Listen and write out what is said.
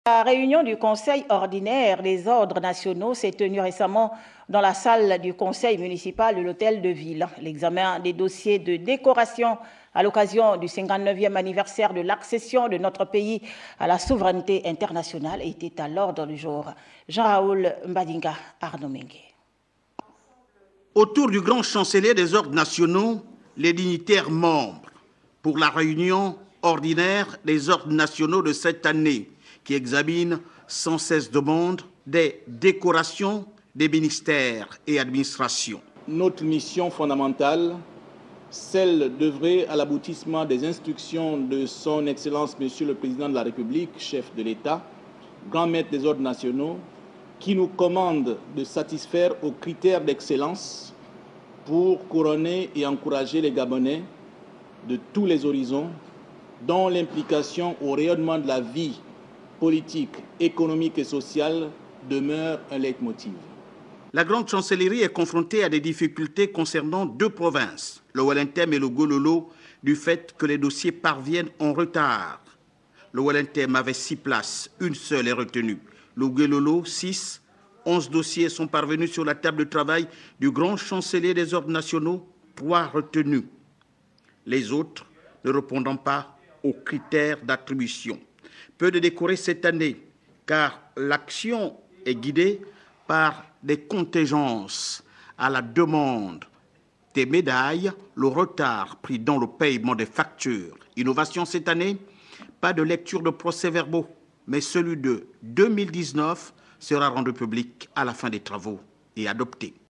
La réunion du Conseil ordinaire des ordres nationaux s'est tenue récemment dans la salle du Conseil municipal de l'Hôtel de Ville. L'examen des dossiers de décoration à l'occasion du 59e anniversaire de l'accession de notre pays à la souveraineté internationale était à l'ordre du jour. Jean-Raoul Mbadinga, Arnaud Mengue. Autour du grand chancelier des ordres nationaux, les dignitaires membres pour la réunion ordinaire des ordres nationaux de cette année, qui examine sans cesse demande des décorations des ministères et administrations. Notre mission fondamentale, celle d'œuvrer à l'aboutissement des instructions de son Excellence Monsieur le Président de la République, chef de l'État, grand maître des ordres nationaux, qui nous commande de satisfaire aux critères d'excellence pour couronner et encourager les Gabonais de tous les horizons, dont l'implication au rayonnement de la vie politique, économique et sociale demeure un leitmotiv. La grande chancellerie est confrontée à des difficultés concernant deux provinces, le Welentem et le Gololo, du fait que les dossiers parviennent en retard. Le Welentem avait 6 places, une seule est retenue. Le Gololo, 6. 11 dossiers sont parvenus sur la table de travail du grand chancelier des ordres nationaux, 3 retenus. Les autres ne répondant pas aux critères d'attribution. Peu de décorés cette année, car l'action est guidée par des contingences à la demande des médailles, le retard pris dans le paiement des factures. Innovation cette année, pas de lecture de procès-verbaux, mais celui de 2019 sera rendu public à la fin des travaux et adopté.